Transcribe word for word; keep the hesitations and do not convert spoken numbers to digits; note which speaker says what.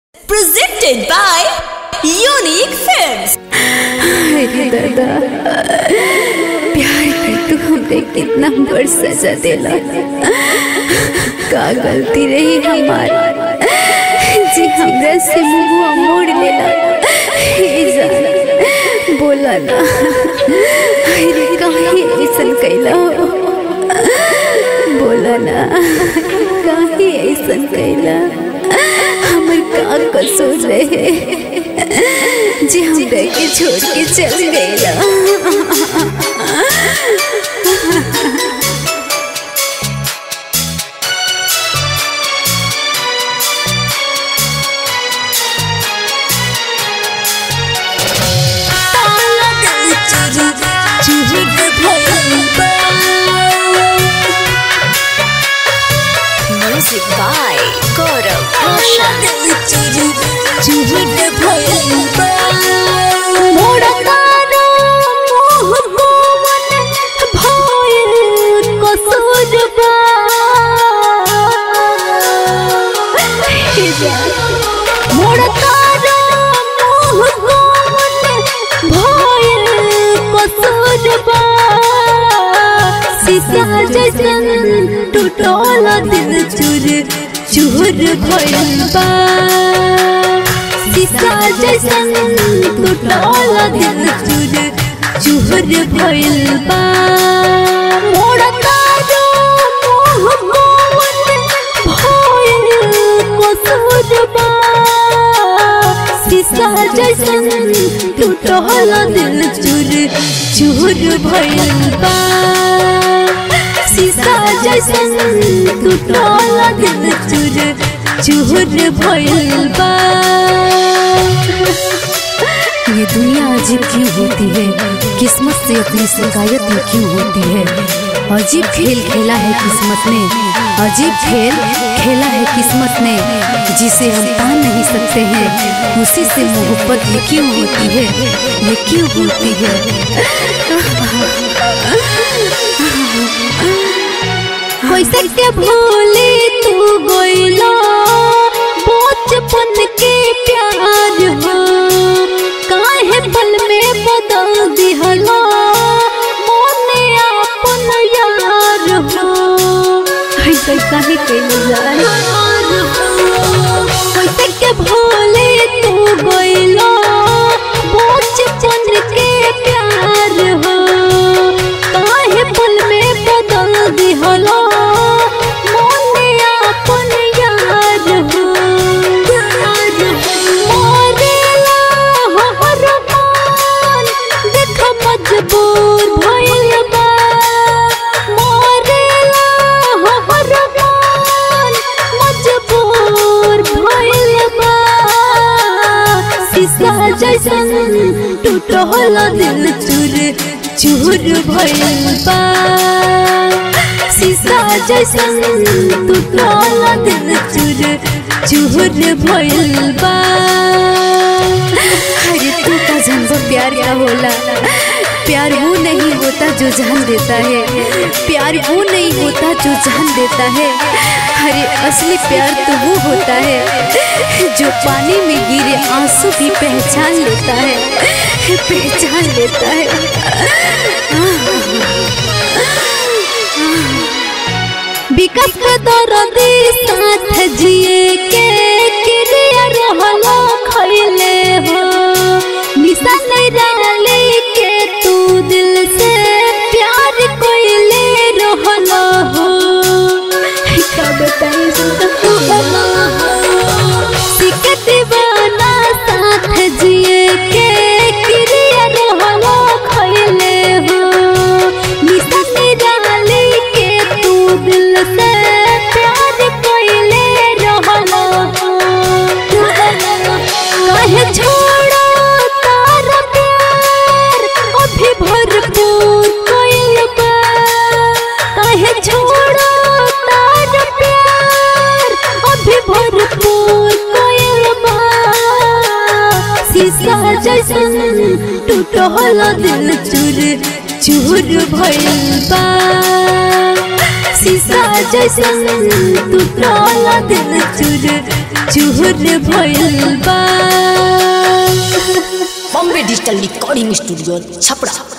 Speaker 1: Presented by Unique Films.
Speaker 2: अरे दादा, प्यार कर तू हमरे कितना बड़ सजा देला। का गलती रही हमारी जी हमरा से मुँह मोड़ लेला। हे जान बोला ना, अरे काहे ऐसन कैला हो? बोला ना काहे ऐसन कैला? हमर का कसूर रहे जी हमरा के छोड़ के चल गईला।
Speaker 1: Music by Raushan.
Speaker 2: मोड़ा कानो मोह को मन भाइल कसूरबा। मोड़ा कानो मोह को मन भाइल कसूरबा। शीशा जैसन टूटल दिल चूर चूर भइल बा। शीशा जैसन टूटल दिल चूर चूर भइल बा। मोड़ा कानो मोह को मन भाइल कसूरबा। शीशा जैसन टूटल दिल चूर चूर भइल बा। शीशा जैसन टूटल दिल चूर चूर भइल बा।
Speaker 3: ये दुनिया अजीब क्यों होती है? किस्मत से अपनी शिकायत में क्यों होती है? अजीब खेल खेला है किस्मत ने, अजीब खेल खेला है किस्मत ने, जिसे हम पा नहीं सकते हैं। उसी से मोहब्बत ये क्यों होती है? ये क्यों होती है?
Speaker 2: कैसे के भूले तू गइला बचपन के प्यार हो। काहे पल में बदल दिहला मोने अपन यार हो। ऐसा काहे कइल जाए? कैसे के भूले तू गइला बचपन के प्यार हो। काहे पल में बदल दिहला जैसन टूटल दिल चूर चूर भइल बा। शीशा जैसन टूटल दिल चूर चूर भइल बा।
Speaker 3: अरे तू का जन्म प्यार क्या होला? प्यार वो नहीं होता जो जान देता है, प्यार वो नहीं होता जो जान देता है। अरे असली प्यार तो वो होता है जो पानी में गिरे आंसू भी पहचान लेता है, पहचान लेता है।
Speaker 2: विकास के दर्दी साथ जिए के क्रिया रहला खइले हो। निशा निराली के तू दिल से प्यार कोइले रहला हो। का बताई सिके दीवाना साथ जिए के क्रिया रहला खइले हो। निशा निराली के तू दिल से प्यार कोइले रहला हो। काहे छोड़ा तारा प्यार अभी भरपूर कोइल बा। काहे छोड़ा तारा प्यार अभी भरपूर कोइल बा। शीशा जैसन टूटल दिल चूर चूर भइल बा। शीशा जैसन टूटल दिल चूर चूर भइल
Speaker 4: डिजिटल रिकॉर्डिंग स्टूडियो छपरा।